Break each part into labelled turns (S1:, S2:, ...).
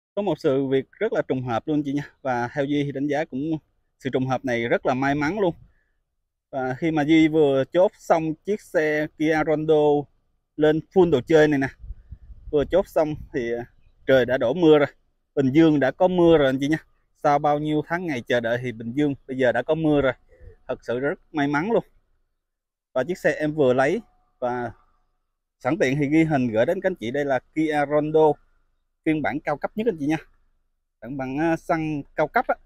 S1: Có một sự việc rất là trùng hợp luôn chị nha, và theo Duy thì đánh giá cũng sự trùng hợp này rất là may mắn luôn. Và khi mà Duy vừa chốt xong chiếc xe Kia Rondo lên full đồ chơi này nè, vừa chốt xong thì trời đã đổ mưa rồi. Bình Dương đã có mưa rồi anh chị nha. Sau bao nhiêu tháng ngày chờ đợi thì Bình Dương bây giờ đã có mưa rồi. Thật sự rất may mắn luôn. Và chiếc xe em vừa lấy, và sẵn tiện thì ghi hình gửi đến các anh chị. Đây là Kia Rondo phiên bản cao cấp nhất anh chị nha, bản bằng xăng cao cấp á,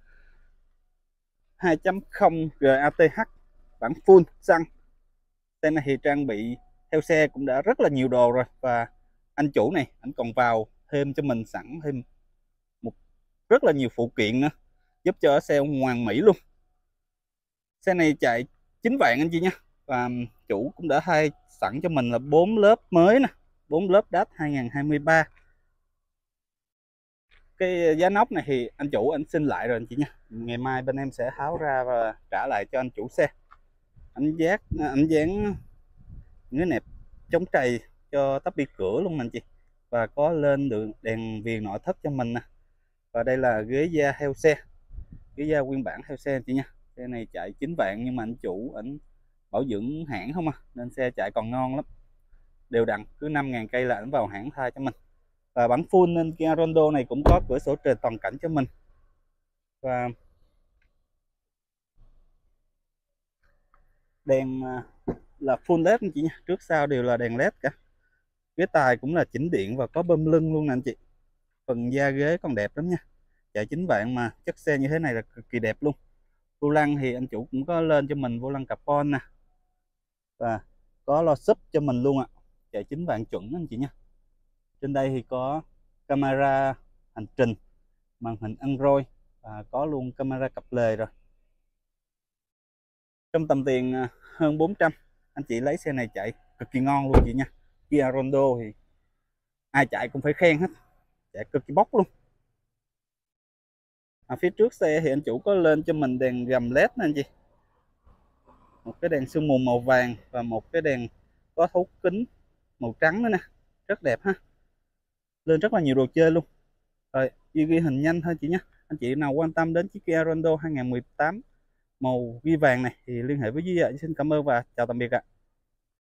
S1: 2.0 GATH, bản full xăng. Xe này thì trang bị theo xe cũng đã rất là nhiều đồ rồi, và anh chủ này anh còn vào thêm cho mình sẵn thêm một rất là nhiều phụ kiện nữa, giúp cho xe hoàn mỹ luôn. Xe này chạy 9 vạn anh chị nha, và chủ cũng đã thay sẵn cho mình là 4 lớp mới nè, 4 lớp đát 2023. Cái giá nóc này thì anh chủ anh xin lại rồi anh chị nha, ngày mai bên em sẽ tháo ra và trả lại cho anh chủ xe. Anh dán những cái nẹp chống trầy cho tắp bi cửa luôn anh chị, và có lên được đèn viền nội thất cho mình nè. Và đây là ghế da theo xe, ghế da nguyên bản theo xe anh chị nha. Xe này chạy 9 vạn nhưng mà anh chủ ảnh bảo dưỡng hãng không à, nên xe chạy còn ngon lắm, đều đặn cứ 5.000 cây là ảnh vào hãng thay cho mình. Và bản full nên Kia Rondo này cũng có cửa sổ trời toàn cảnh cho mình, và đèn là full led anh chị nha, trước sau đều là đèn led cả. Ghế tài cũng là chỉnh điện và có bơm lưng luôn nè anh chị. Phần da ghế còn đẹp lắm nha, chạy 9 vạn mà chất xe như thế này là cực kỳ đẹp luôn. Vô lăng thì anh chủ cũng có lên cho mình vô lăng carbon nè, và có lo sub cho mình luôn ạ. Chạy 9 vạn chuẩn anh chị nha. Trên đây thì có camera hành trình, màn hình Android, và có luôn camera cặp lề rồi. Trong tầm tiền hơn 400, anh chị lấy xe này chạy cực kỳ ngon luôn chị nha. Kia Rondo thì ai chạy cũng phải khen hết, chạy cực kỳ bốc luôn. Phía trước xe thì anh chủ có lên cho mình đèn gầm led nè anh chị, một cái đèn sương mù màu vàng và một cái đèn có thấu kính màu trắng nữa nè, rất đẹp ha. Lên rất là nhiều đồ chơi luôn. Rồi ghi hình nhanh thôi chị nhé. Anh chị nào quan tâm đến chiếc Kia Rondo 2018 màu ghi vàng này thì liên hệ với Duy ạ. Xin cảm ơn và chào tạm biệt ạ.